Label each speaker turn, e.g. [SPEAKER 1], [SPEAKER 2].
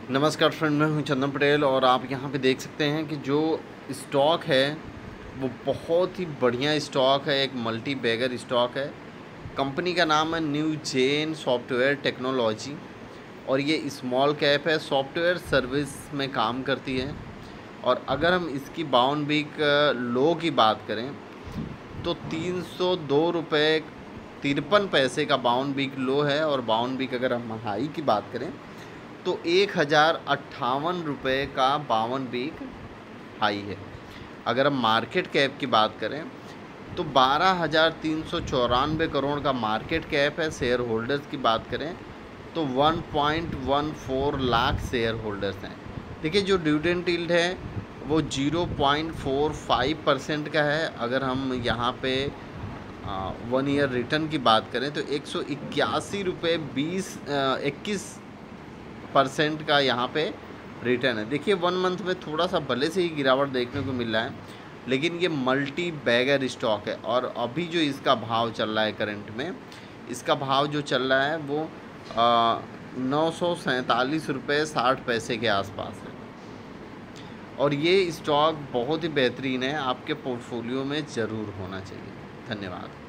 [SPEAKER 1] नमस्कार फ्रेंड, मैं हूं चंदन पटेल और आप यहां पे देख सकते हैं कि जो स्टॉक है वो बहुत ही बढ़िया स्टॉक है। एक मल्टी बैगर स्टॉक है। कंपनी का नाम है न्यू जेन सॉफ्टवेयर टेक्नोलॉजी और ये स्मॉल कैप है, सॉफ्टवेयर सर्विस में काम करती है। और अगर हम इसकी बाउंड वीक लो की बात करें तो 302 रुपये 53 पैसे का बाउंड वीक लो है। और बाउंड वीक अगर हम हाई की बात करें तो 1058 रुपये का 52 वीक हाई है। अगर हम मार्केट कैप की बात करें तो 12,394 करोड़ का मार्केट कैप है। शेयर होल्डर्स की बात करें तो 1.14 लाख शेयर होल्डर्स हैं। देखिए, जो डिविडेंड यील्ड है वो 0.45% का है। अगर हम यहाँ पे 1 ईयर रिटर्न की बात करें तो 181 का यहाँ पे रिटर्न है। देखिए, 1 मंथ में थोड़ा सा भले से ही गिरावट देखने को मिल रहा है, लेकिन ये मल्टी बैगर स्टॉक है। और अभी जो इसका भाव चल रहा है करंट में, इसका भाव जो चल रहा है वो 947 रुपये 60 पैसे के आसपास है। और ये स्टॉक बहुत ही बेहतरीन है, आपके पोर्टफोलियो में ज़रूर होना चाहिए। धन्यवाद।